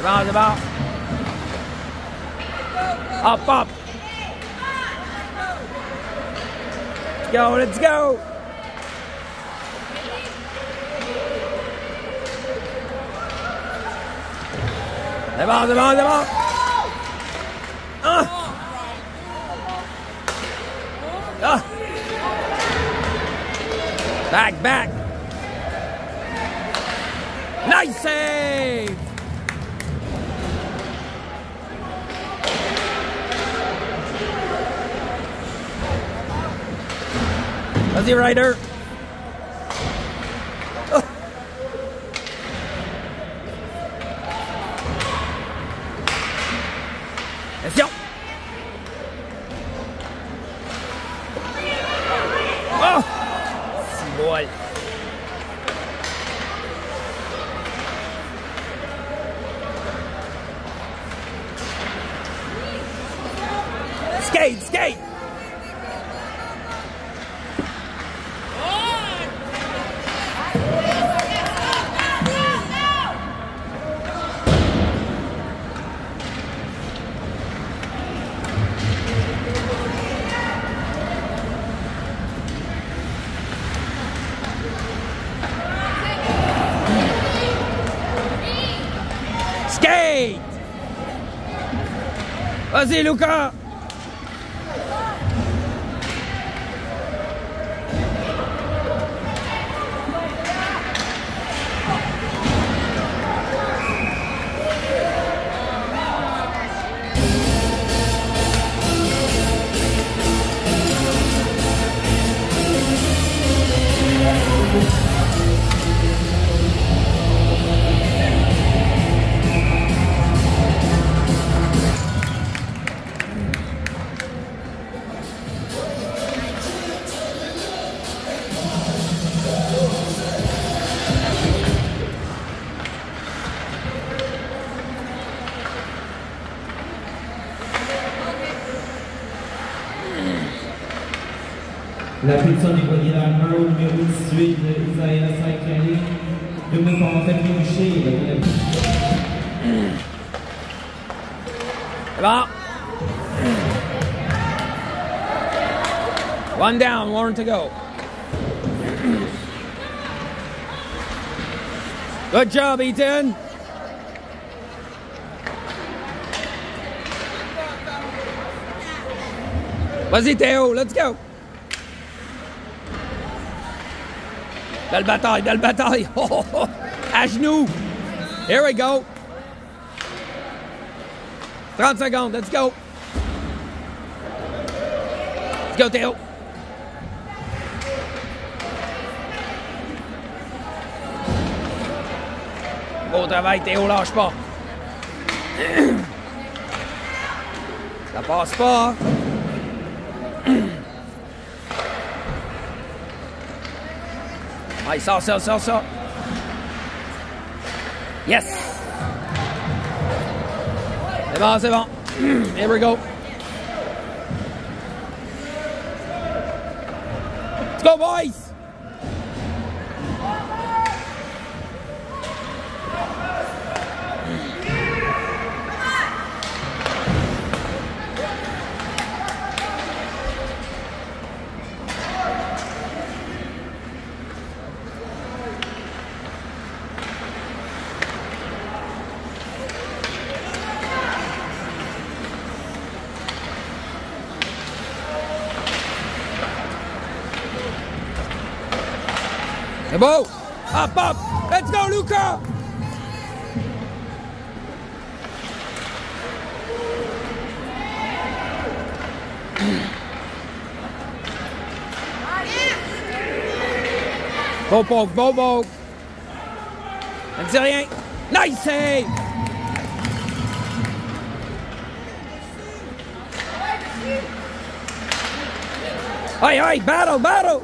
C'est bon. Up, up. Let's go, let's go. C'est bon, c'est bon, c'est bon. Ah. Ah. Back, back. Nice save. Vas-y, Ryder. Oh. Attention. Oh. C'est bon. Skate, skate. Skate! Vas-y, Luca! La pulsion des poignées dans le mur, numéro 18 de Isaiah Saikali. Deux minutes pour Antoine Boucher. C'est bon. One down, one to go. Good job, Ethan. Vas-y, Théo, let's go. Belle bataille, belle bataille. Oh, oh, oh. À genoux. Here we go. 30 secondes, let's go. Let's go, Théo. Beau travail, Théo, lâche pas. Ça passe pas. Allez, sors ça, sors ça. Yes! C'est bon, c'est bon. Here we go. Let's go, boys! C'est beau! Hop, hop! Let's go, Luca! Beau poke, beau poke! Ça ne dit rien! Nice save! Hey, hey, battle, battle!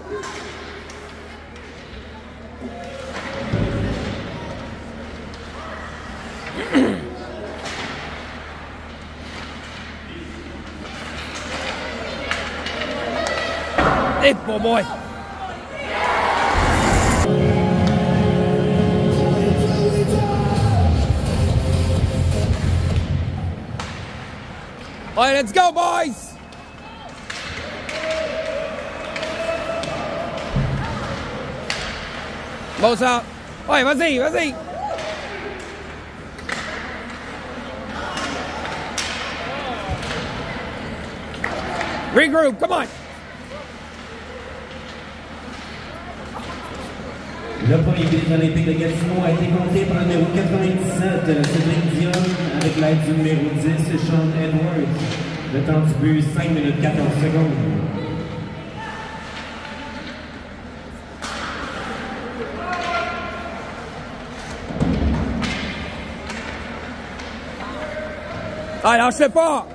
Hey, poor boy. Allez, let's go, boys! Bon, ça. Ouais, vas-y, vas-y. Regroup, come on. Le premier but olympique de Gatineau a été compté par le numéro 97, Cédric Dion, avec l'aide du numéro 10, Sean Edwards. Le temps du but, 5 minutes 14 secondes. Alors, je sais pas.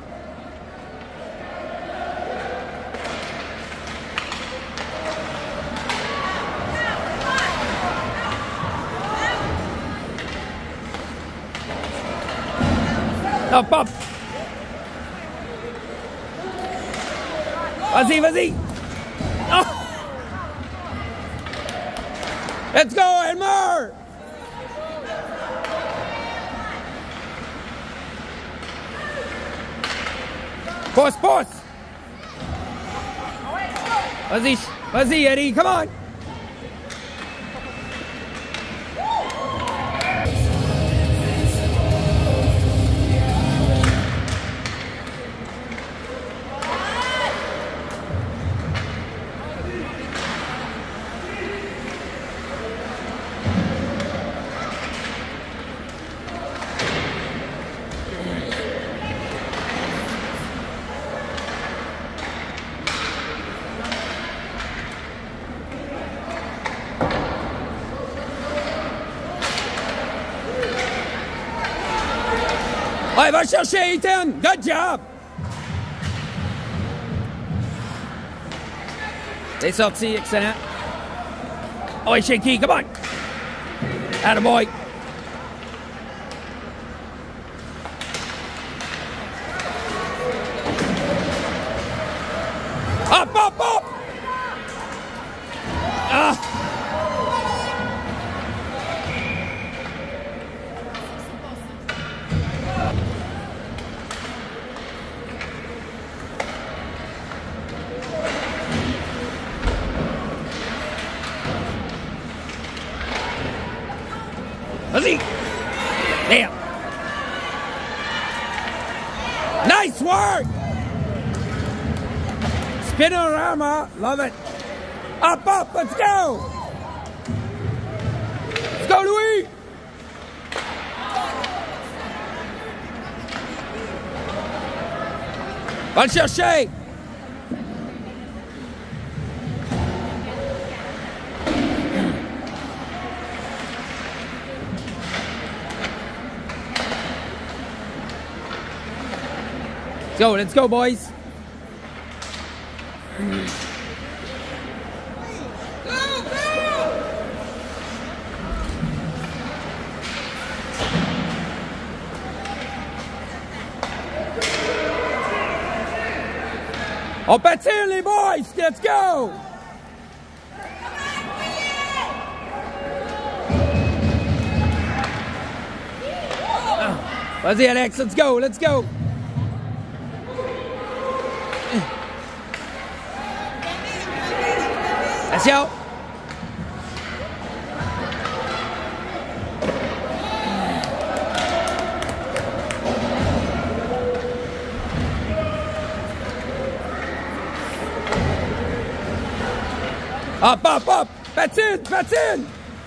Hop, hop. Vas-y, vas-y. Oh. Let's go, Elmer. Pousse, pousse. Vas-y, vas-y, Eddie, come on. Allez, va chercher, Ethan. Good job. C'est sorti, excellent. Oh, shaky, come on. Attaboy. Up, up, up. Ah. Vas-y. Damn. Nice work. Spinorama. Love it. Up, up. Let's go. Let's go, Louis. Va le chercher. Go, let's go, boys. Go, go! On patine, les boys. Let's go. Vas-y, Alex. Let's go. Let's go. Attention! Up, up, up! Patine, patine!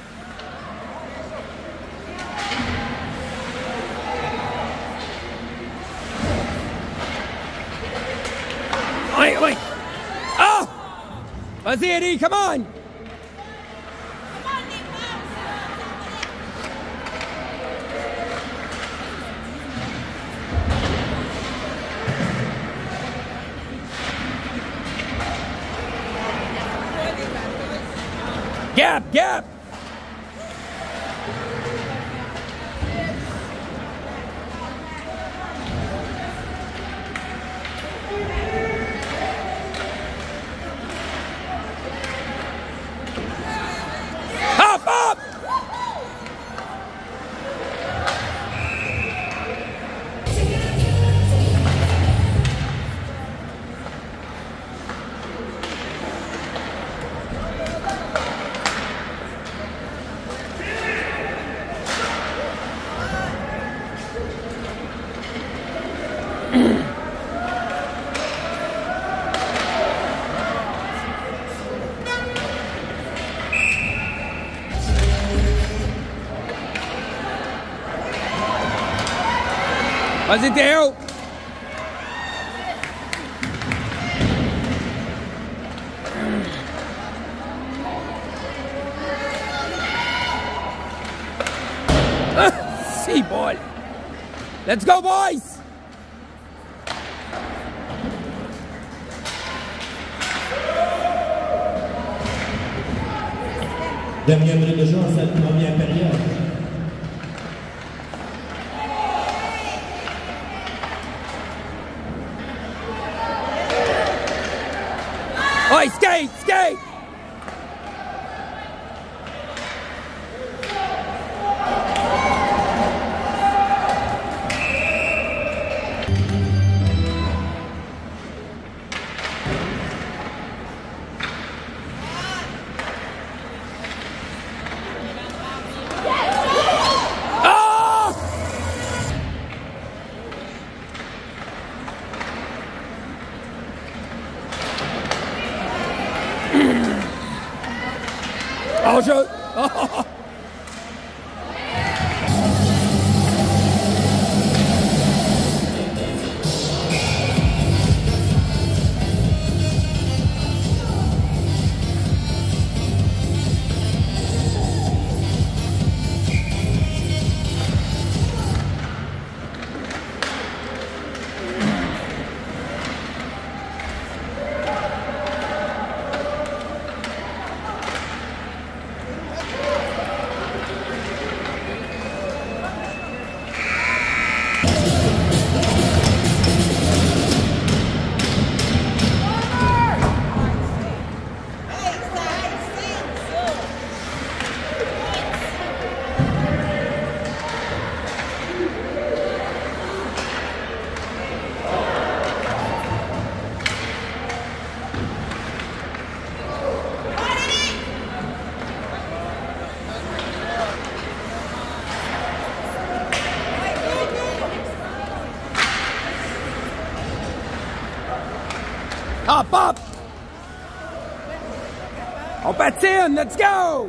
Wait, wait! Oh! Vas-y, Eddie, come on! Gap, gap! Up, up! Vas-y, Théo! See, boy! Let's go, boys! Dernière minute de jeu en cette première période. Oi, skate, skate! Oh, je... Oh. Hop, up! On patine, let's go!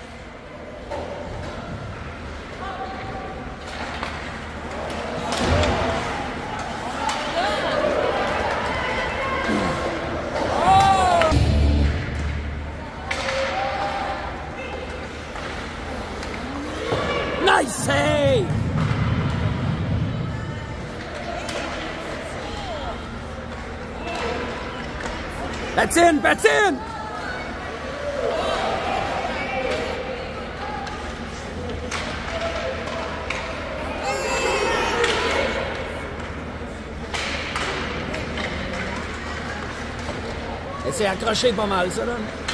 Nice save! That's in, that's in! Et c'est accroché pas mal, ça, là.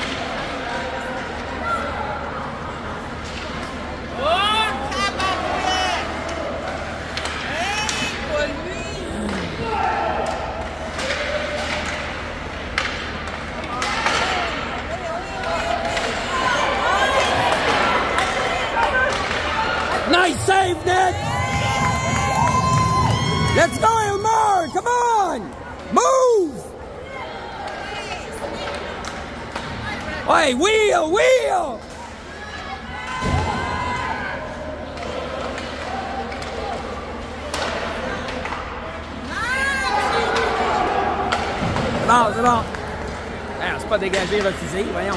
Nice save, Nick! Let's go, Elmore! Come on! Move! Hey, wheel, wheel! C'est bon, c'est bon. Ah, c'est pas dégagé, refusé, voyons.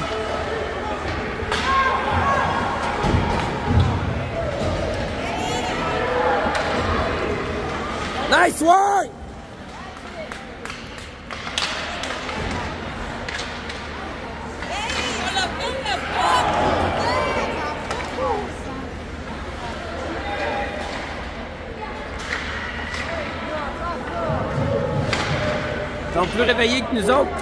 Nice work! Ils sont plus réveillés que nous autres.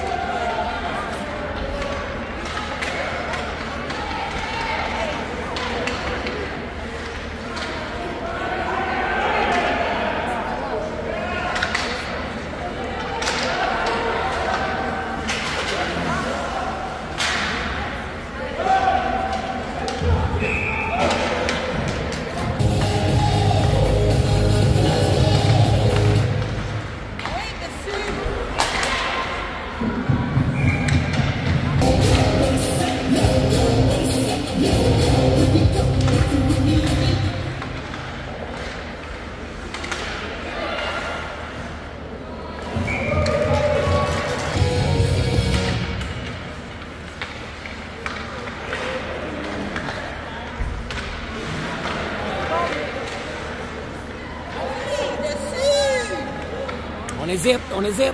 On hésite, on hésite.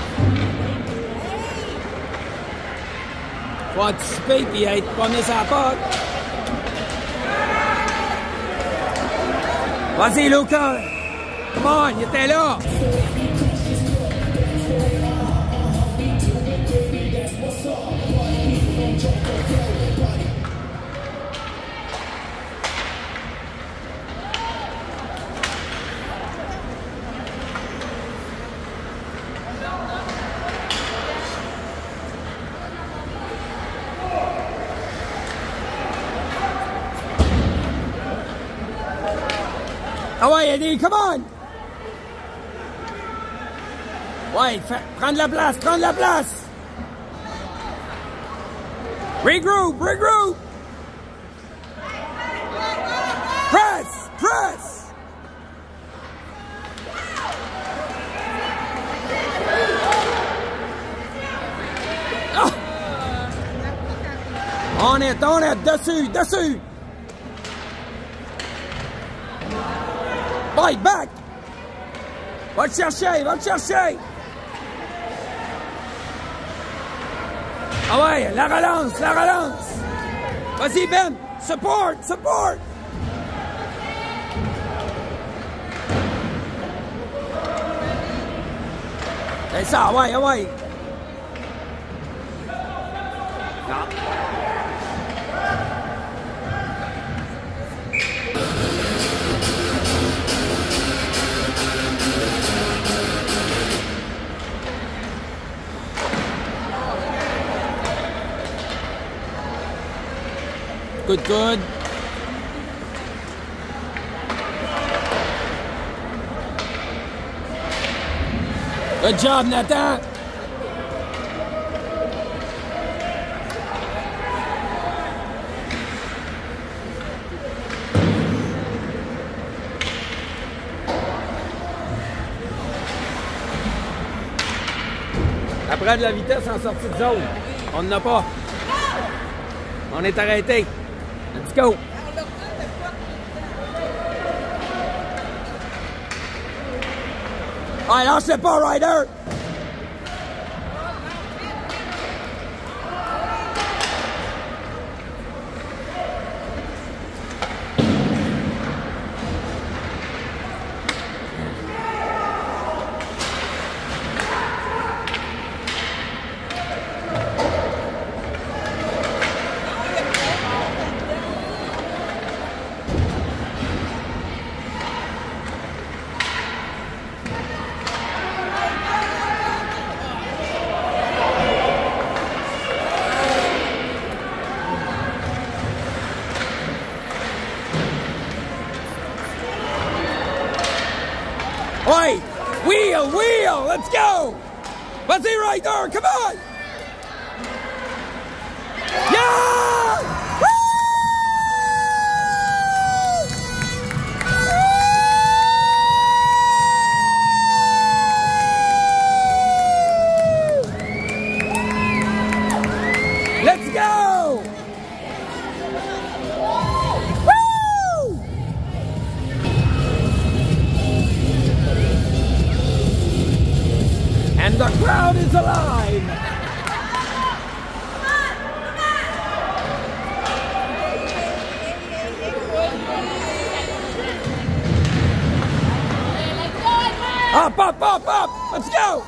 Faut anticiper puis être premier sur la porte. Vas-y, Luca! Come on, il était là! Ah ouais, Eddie, come on! Ouais, prends de la place, prends de la place! Regroup, regroup! Press, press! Oh. On est, dessus, dessus! Bye, back! Va le chercher, va le chercher! Ah ouais, la relance, la relance! Vas-y, Ben! Support, support! C'est ça, ouais, ouais! Non. Good, good. Good job, Nathan. Après de la vitesse en sortie de zone. On n'en a pas. On est arrêté. Let's go! Allez, lâche-le pas, Ryder! Oi! Wheel! Wheel! Let's go! Vas-y, Ryder! Come on! Yeah! Woo! Let's go! Woo! And the crowd is alive! Up, up, up, up! Let's go!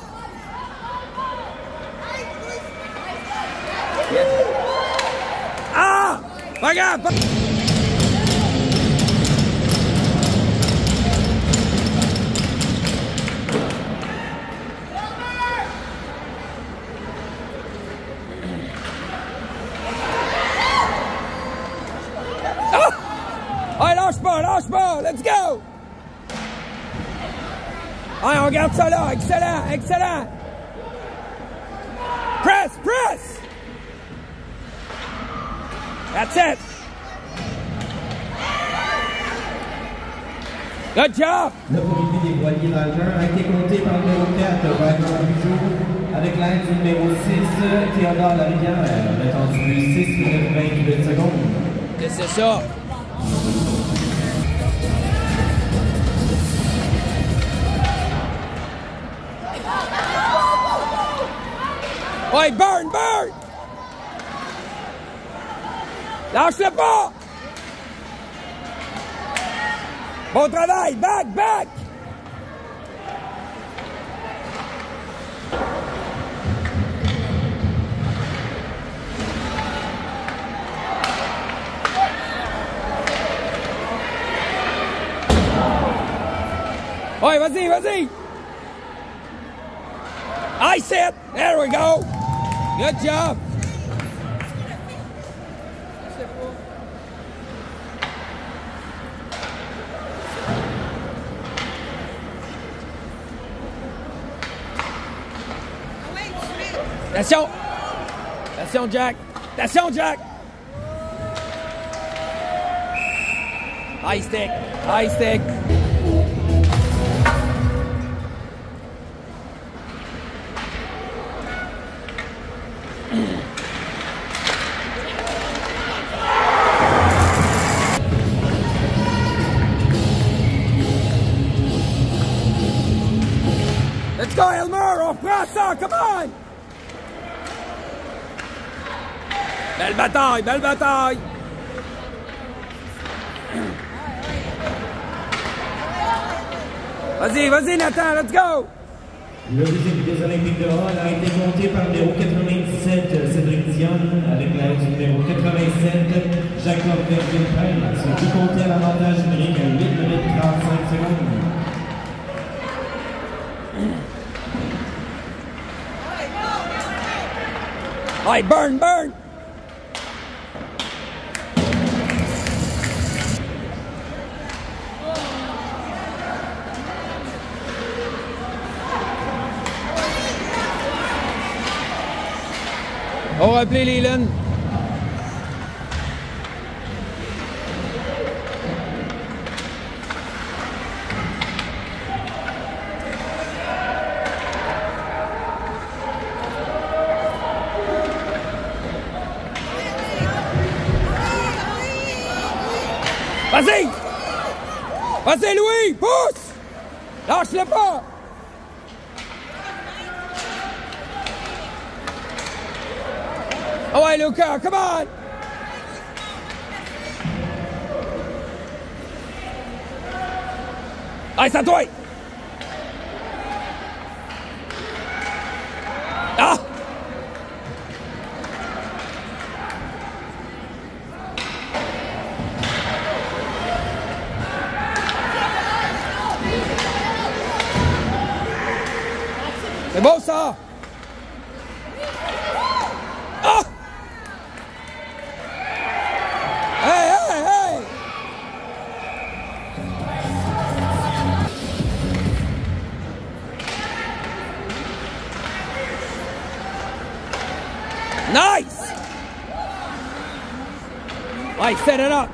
Ah! Regarde! Allez, lâche pas, let's go! Allez, on garde ça là, excellent, excellent! Press, press! That's it! Good job! Le comité des voiliers nageurs a été compté par le numéro 4, Vincent Bugeaud, avec l'aide du numéro 6, Théodore Larivière, mettant du but 6 minutes 28 secondes. C'est ça! Ouais, burn, burn! Lâche-le pas! Bon travail! Back, back! Ouais, vas-y, vas-y! I set! There we go! Good job! Attention! Attention, Jack! Attention, Jack! High stick! High stick! Let's go, Elmer! On reprend ça! Come on! Belle bataille! Belle bataille! Vas-y, vas-y, Nathan! Let's go! Le deuxième des Olympiques de Hall a été monté par le numéro 97, Cédric Dion, avec l'aide du numéro 87, Jacob Verville-Payne. Ce qui comptait à l'avantage numérique à 8 minutes 35 secondes. Allez, burn, burn! On va appeler Leland. Vas-y! Vas-y, Louis! Pousse! Lâche-le pas! Oh ouais, Lucas, come on! Allez, c'est à toi! Ah! C'est beau ça! Ah! Hey, hey, hey! Nice! I set it up.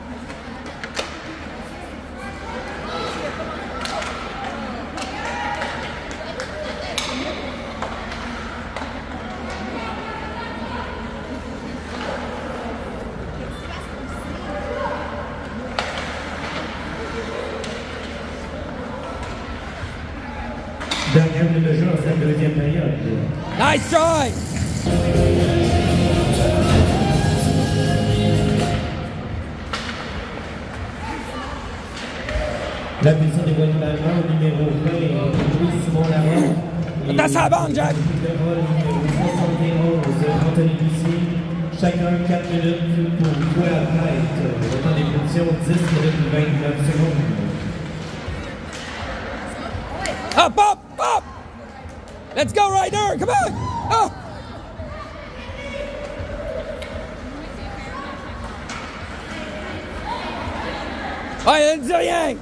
Dernière minute de jeu en cette deuxième période. Nice try! La position des volleyballs au numéro 20, Louis-Simon Laurent. Attention à la bande, Jack! Numéro 71, Anthony Lucie. Chacun 4 minutes pour jouer à la tête. Le temps des positions, 10 minutes 29 secondes. Up, up, up! Let's go, Ryder! Come on! Oh! Ouais, elle ne dit rien!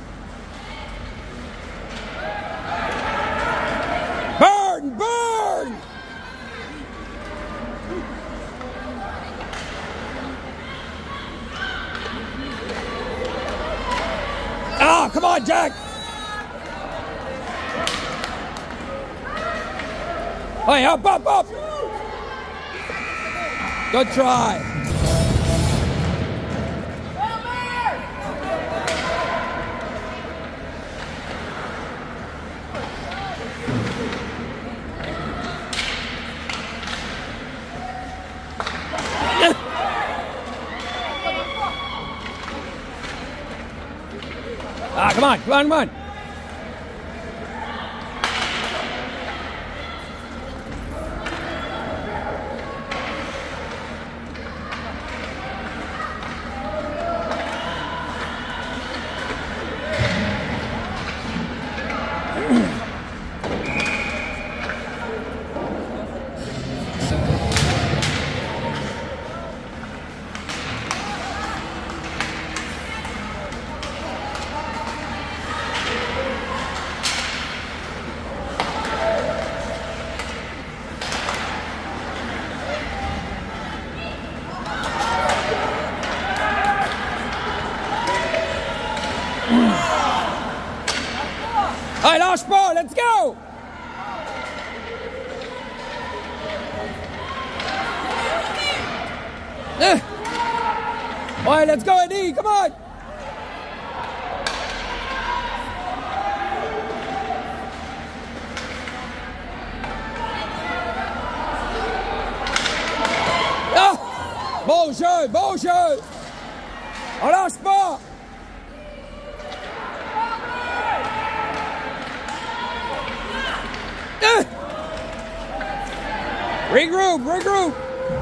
Burn! Burn! Ah, come on, Jack! Hey, up, up, up! Good try. Ah, come on, come on, come on. Allez, lâche pas, let's go! Ouais, let's go, Eddie, come on! Ah! Bon jeu, bon jeu! On lâche pas! Regroup, regroup!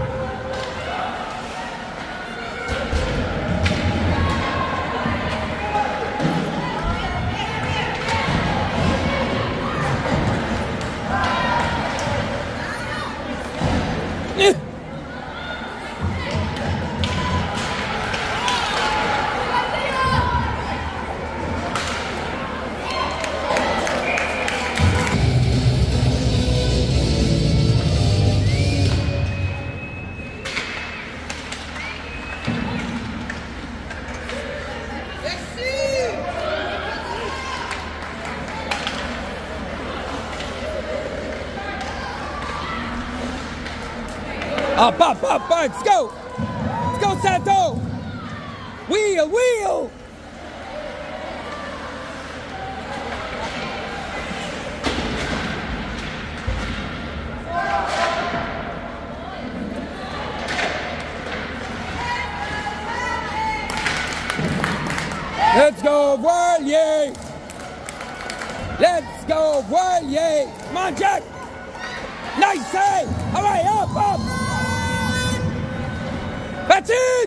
Up, up, up, let's go! Let's go, Santo! Wheel, wheel! Let's go, Voilier! Let's go, Voilier! Come on, Jack! Nice save! All right, up, up! That's it!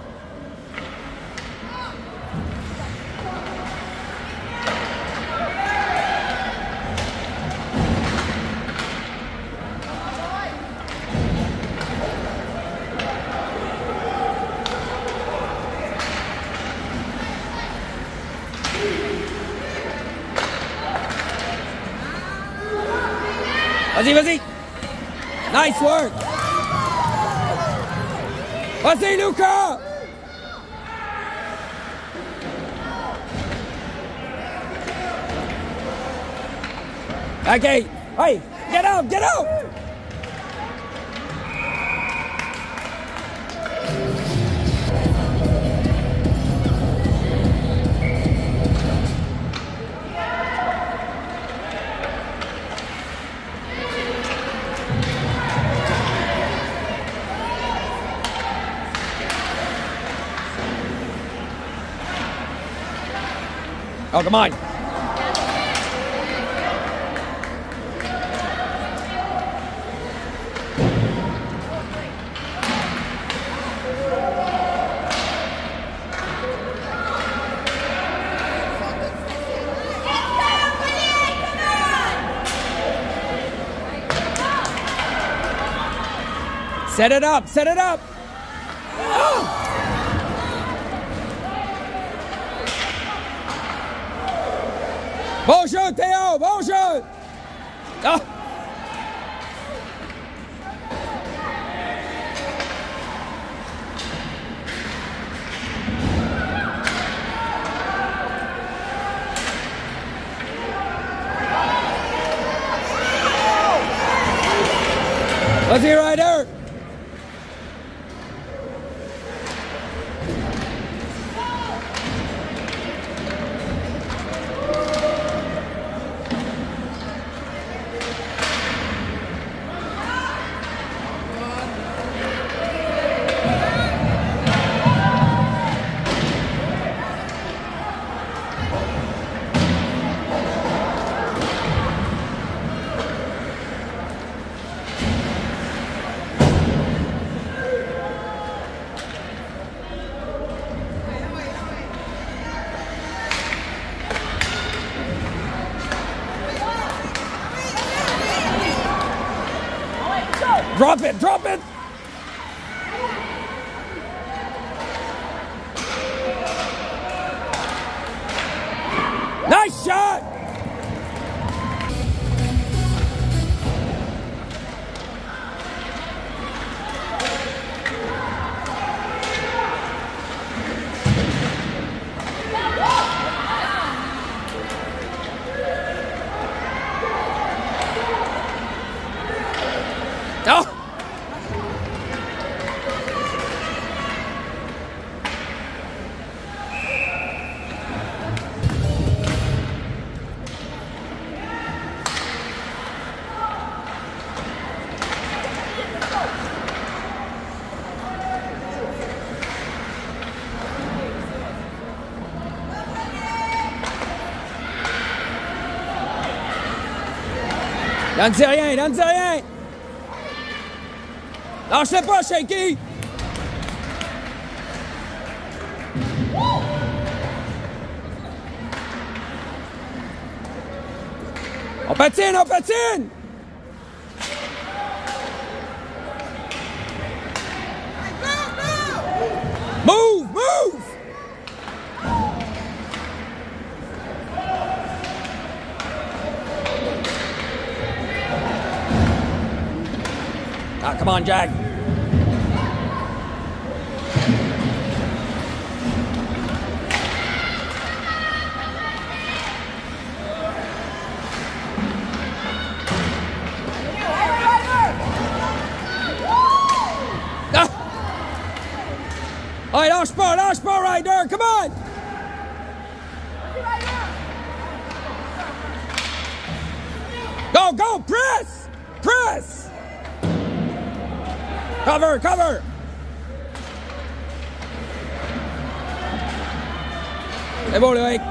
Vas-y, vas-y! Nice work! Vas-y, Luca! Okay, hey, get out, get out! Oh, come on. Set it up, set it up. Oh! Bon jeu, Théo, bon jeu! Ah. Vas-y, Ryder! Drop it! Drop it! Nice shot! Oh! Donne-y rien, donne-y rien! Lâche-le pas, Shaky! On patine, on patine! Move, move! Ah, come on, Jack. All right, lâche pas, Ryder, come on! Go, go, press! Press! Cover, cover! C'est bon, le mec!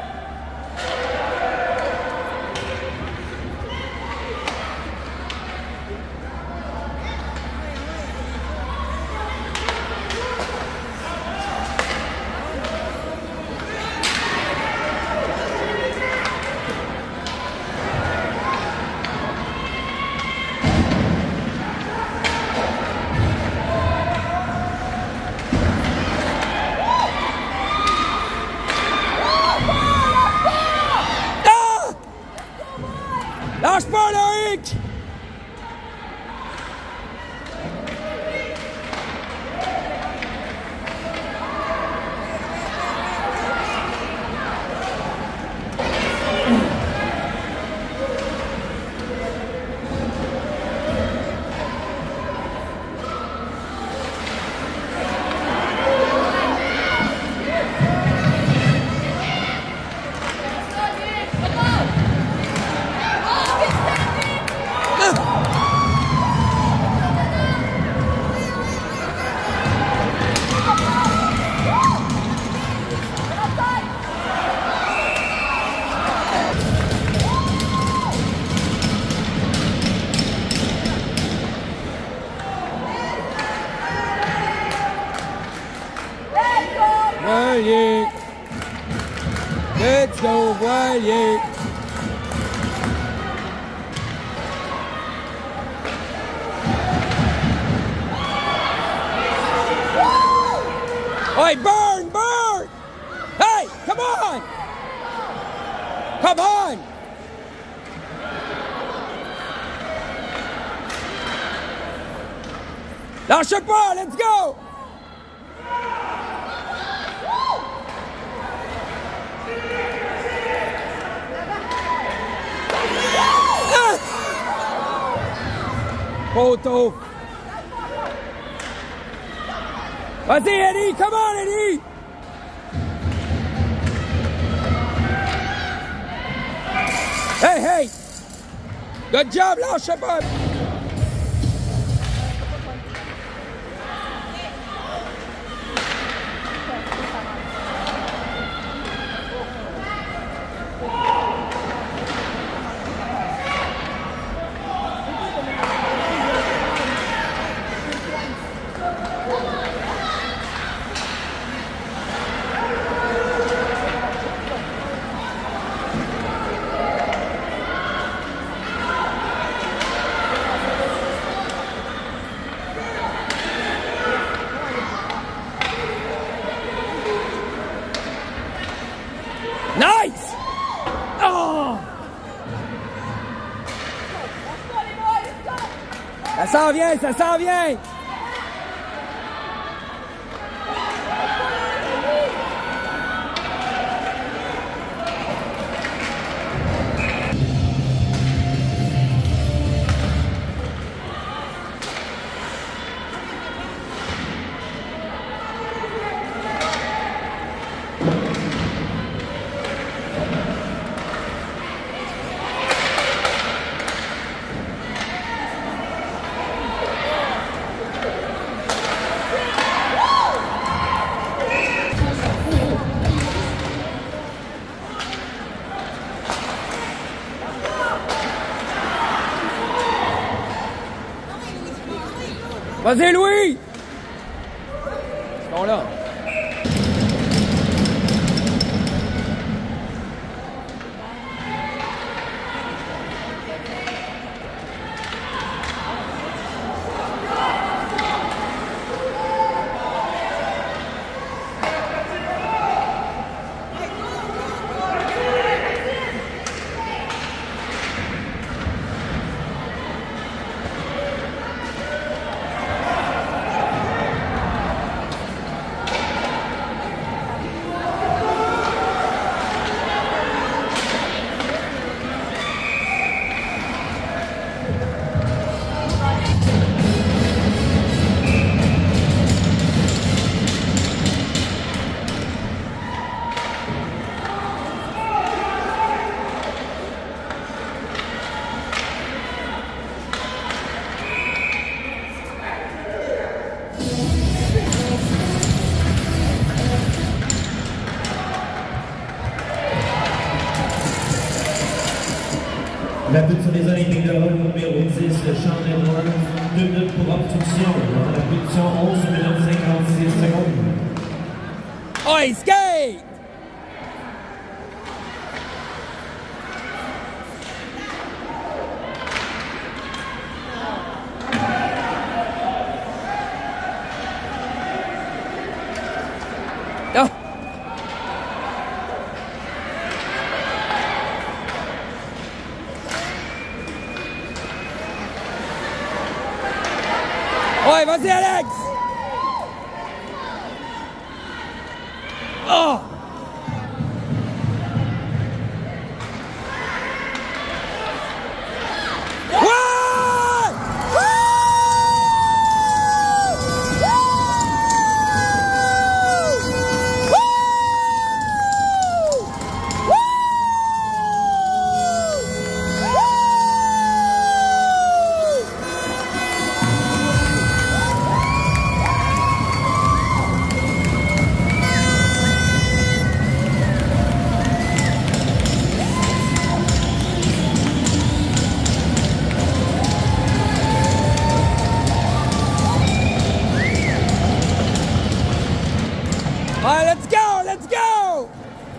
Lâche pas, Loïc! Voilier! Let's go, voilier! Hey, burn, burn! Hey, come on! Come on! Lâche pas, let's go! Photo. Vas-y, Eddie, come on, Eddie! Hey, hey! Good job, lâche pas! Nice! Oh! Ça s'en vient, ça s'en vient! Vas-y, Louis! Ils sont là. La butte sur les Olympiques de Rome, numéro 10, Chandler Edwards, 2 minutes pour obstruction. La position 11 minutes 56 secondes. Oi, skate! Ah! Ouais, vas-y, Alex! Oh! All right, let's go, let's go!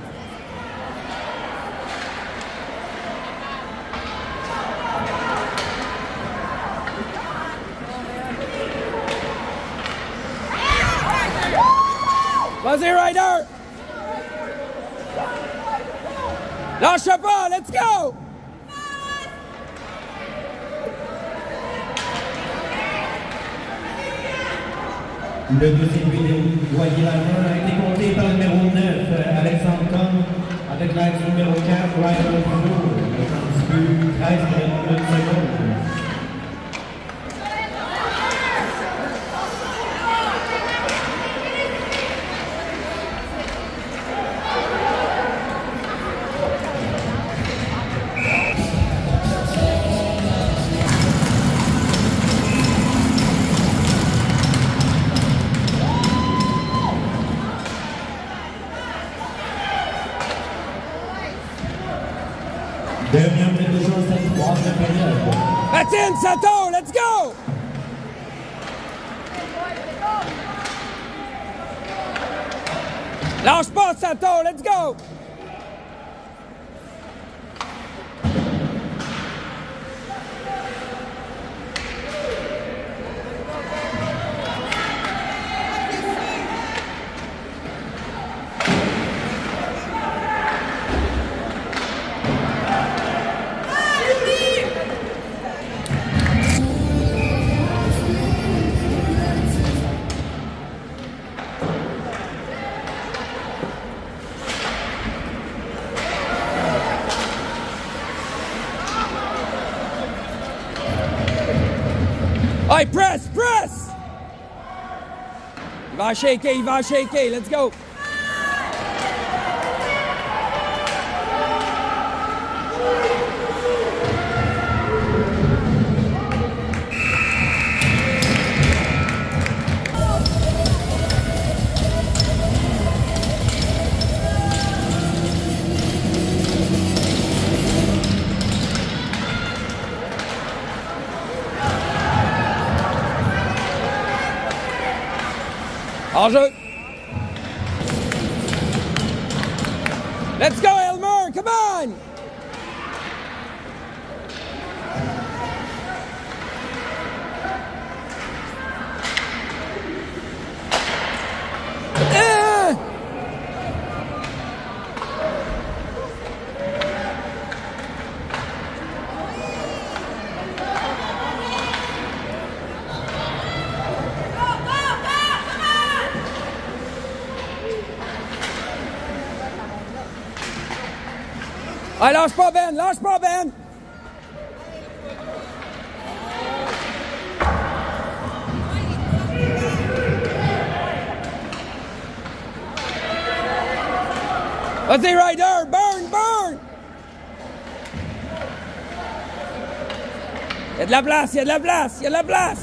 Vas-y, Ryder! Lâche pas, let's go! Le deuxième vidéo, voyez la main, a été compté par le numéro 9, Alexandre Cohn, avec l'aide du numéro 4, Ryder Bruno. Le temps du but, 13 minutes 1 seconde. Dernière minute de jeu, cette troisième période. Patine, Sato, let's go! Lâche pas, Sato, let's go! Ouais, press, press! Il va en shaker, let's go! En jeu. Let's go, Elmer! Come on! Allez, lâche pas Ben, lâche pas Ben! Vas-y, Ryder, burn, burn! Il y a de la place, il y a de la place, il y a de la place!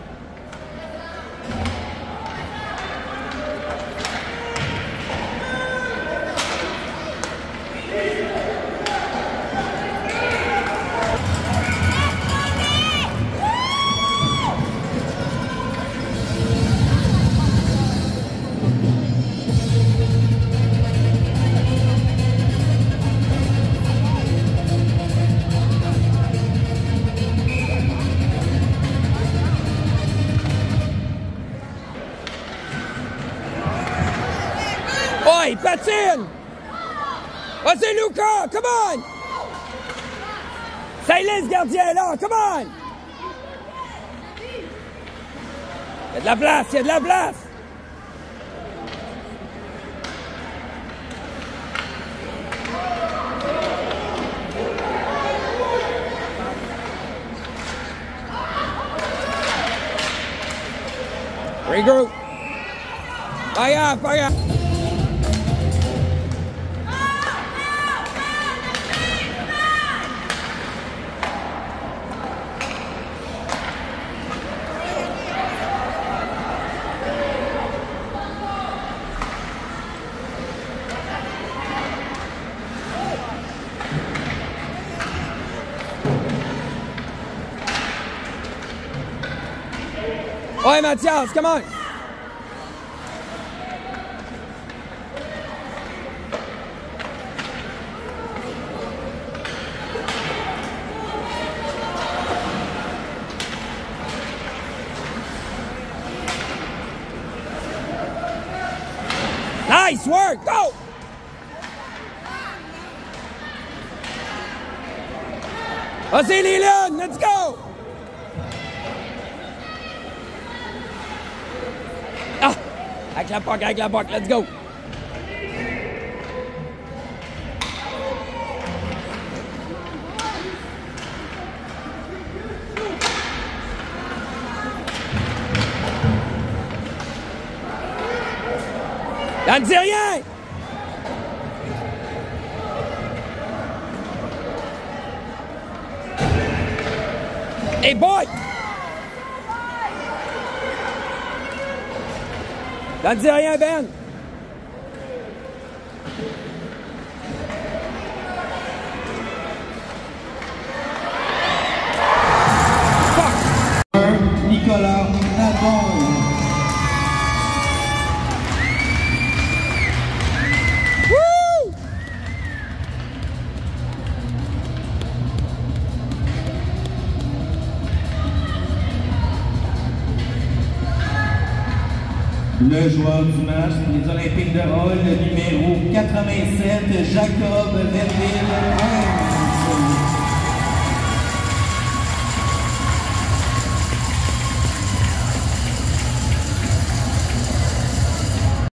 Ouais, patine! Vas-y, Luca, come on! Silence, gardien, là, come on! Il y a de la place, il y a de la place! Regroup! Fire, fire! Ouais, Mathias, come on! Nice work, go! Vas-y, Leland, let's go! Ah! Avec la puck, let's go! T'en dis rien! Hey, boy! T'en dis rien, Ben! Nicolas Nadon. Le joueur du match pour les Olympiques de Hall, le numéro 87, Jacob Verville.